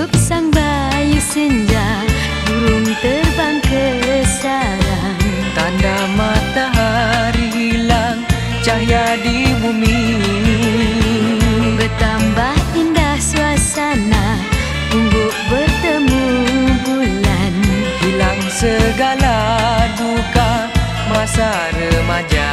Tiup sang bayu senja, burung terbang ke sarang. Tanda matahari hilang cahaya di bumi. Bertambah indah suasana, unggup bertemu bulan. Hilang segala duka masa remaja.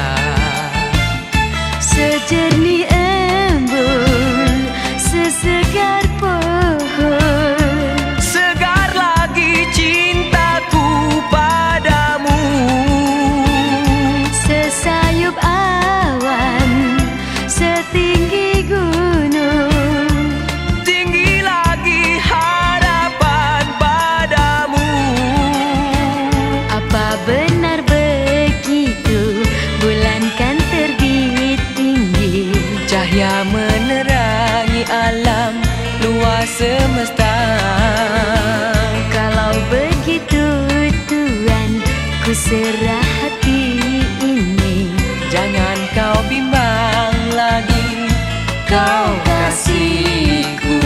Sejernih embun, sesegar pohon. Segar lagi cintaku padamu. Sesayup awan, setinggi gunung. Tinggi lagi harapan padamu. Apa benar begitu, bulan kan terbit tinggi. Cahaya menerangi alam luas semesta. Kalau begitu Tuhan, ku serah hati ini. Jangan kau bimbang lagi, kau kasihku.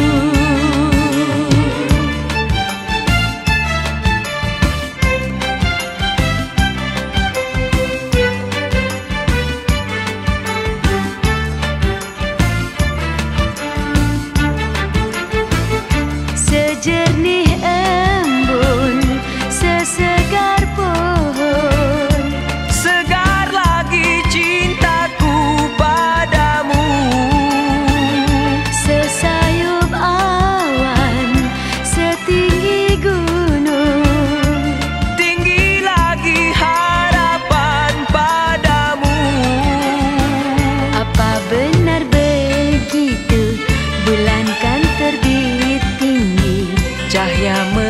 Sejernih embun, sesegar pohon. Segar lagi cintaku padamu. Sesayup awan, setinggi gunung. Tinggi lagi harapan padamu. Apa benar begitu, bulan kan terbit tinggi. Cahaya